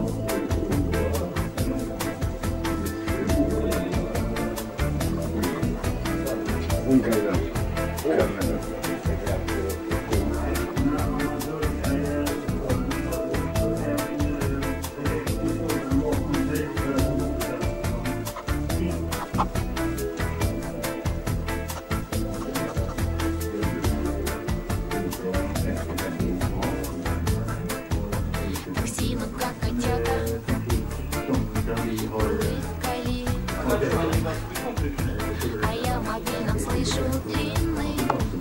Максима, как котята, улыбкали, а я в мобильном слышу длинный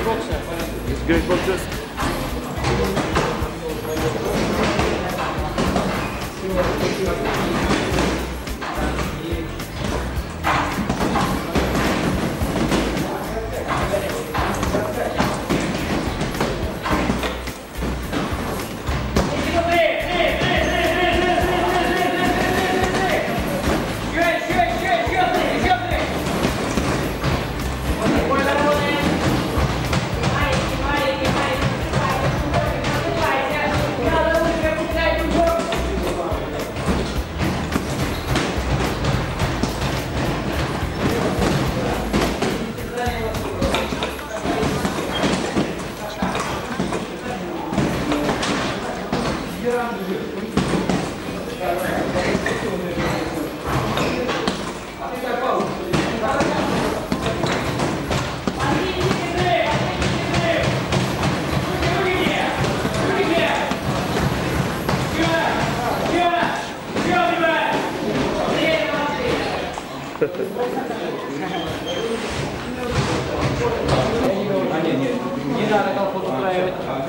Skateboxer. Не надо колхоз устраивать.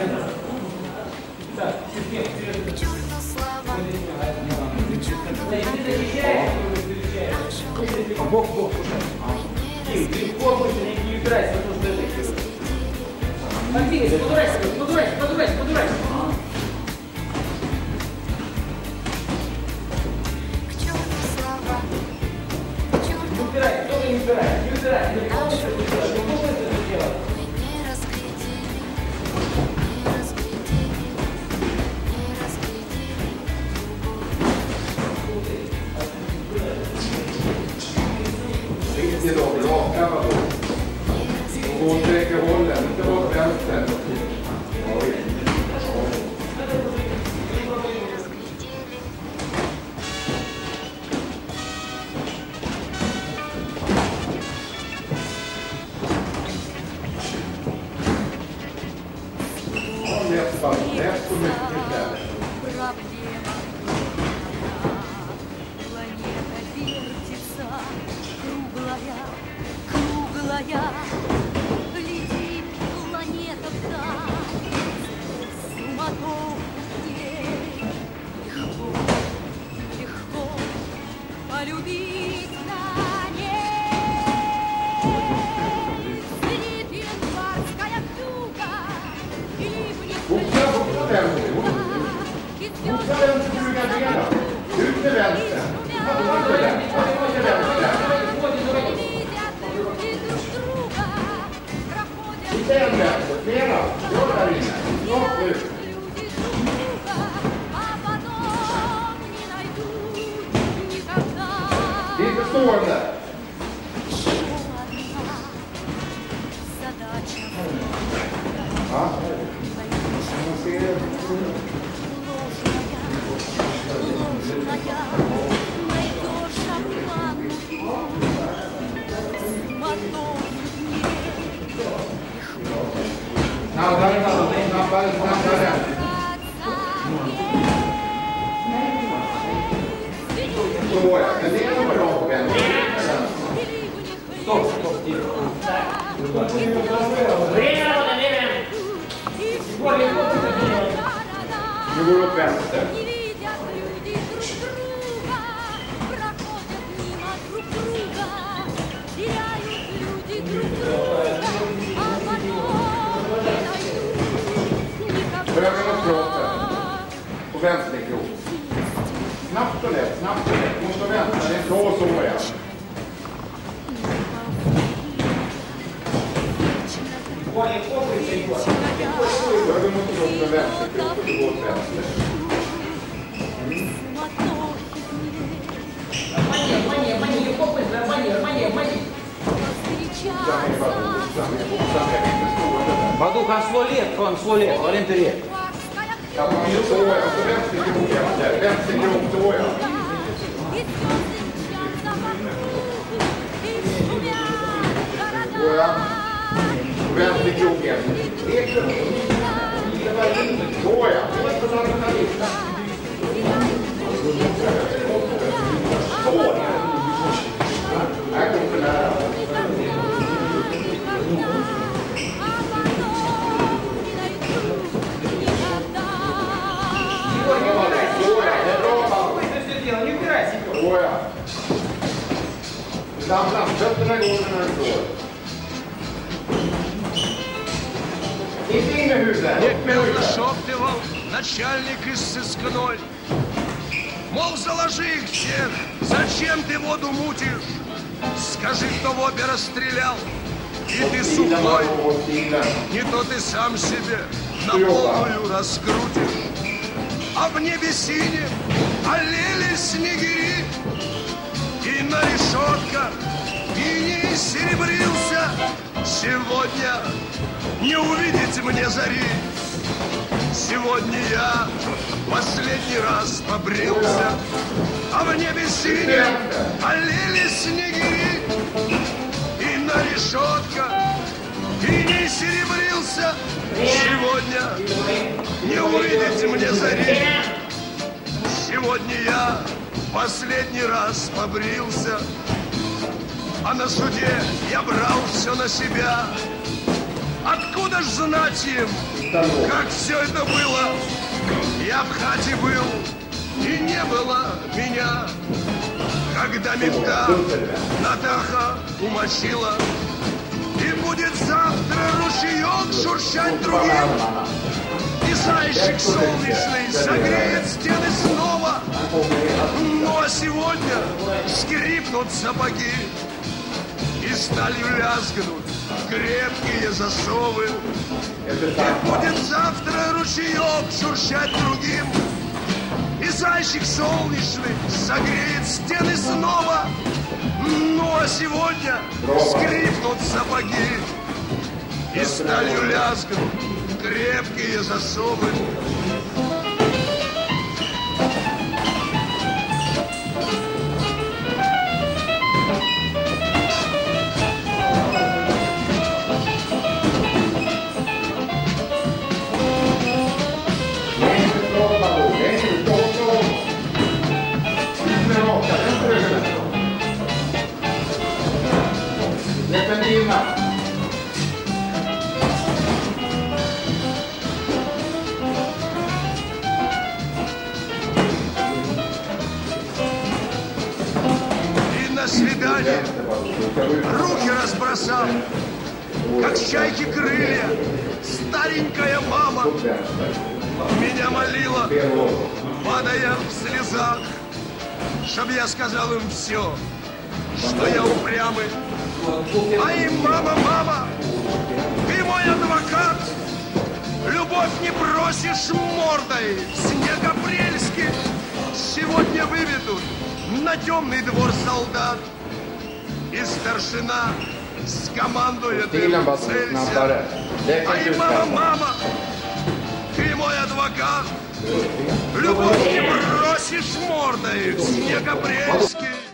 Бог, ты не убирайся, потому что это... Подвигайся, подурайся. Не убирай. Riktigt då, raka då. Och gå åt bägge hållen, inte åt vänster. Lätt så mycket där. Круглая, летит планета вдаль, суматохе, легко полюбить на ней. Сидит январская вьюга, и липнет и Snabbare. Så ja, men det är nog bra på den. Стоп. Время работает. Nu går åt vänster. Höger och kroppen. Och vänster krok. Snabbt och lätt. Måste vänta. Det är bra så ja. Höger mot kroppen, vänster krok. Och gå åt vänster. Бадух, он сло лет, ориентире. Ja, man är så ja. Så vänster krok efter. Vänster krok så ja. Så ja. Vänster krok efter. Det är klart. Så ja. Så ja. Här kommer det nära. Fram, fötterna går när du går. Inte in med huvudet. Непрерывно шептывал начальник из сыскной. Мол, заложи их всех, зачем ты воду мутишь? Скажи, кто в обе расстрелял, и ты сухой. Не то ты сам себе на полную раскрутишь. А в небе синем олели снегири, и на решетках иней серебрился. Сегодня не увидеть мне зари. Сегодня я последний раз побрился, а в небе синем олели снегири, и на решетках иней серебрился. Сегодня не увидеть мне зари. Сегодня я последний раз побрился, а на суде я брал все на себя. Откуда ж знать им, как все это было? Я в хате был, и не было меня. Когда мента Натаха умочила, и будет завтра ручеек шуршать другим, и зайчик солнечный согреет стены снова. Ну а сегодня скрипнут сапоги, и сталью лязгнут крепкие засовы. И будет завтра ручеек шуршать другим, и зайчик солнечный согреет стены снова. Ну а сегодня скрипнут сапоги, и сталью лязгнут крепкие засовы. И на свидание руки разбросав, как чайки крылья, старенькая мама меня молила, падая в слезах, чтоб я сказал им все, что я упрямый. А им: мама, мама, ты мой адвокат, любовь не бросишь мордой в снег апрельский. Сегодня выведут на темный двор солдат, и старшина скомандует им: целься. А им: мама, мама, ты мой адвокат, любовь не бросишь мордой в снег апрельский.